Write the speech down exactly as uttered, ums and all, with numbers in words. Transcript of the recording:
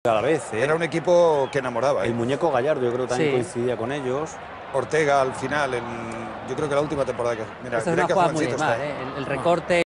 a la vez, ¿eh? Era un equipo que enamoraba. ¿eh? El muñeco Gallardo, yo creo que también Sí. coincidía con ellos. Ortega al final, en, yo creo que la última temporada que... Mira, Esta es mira una qué jugada muy jovencito mal, está. ¿eh? El, el recorte.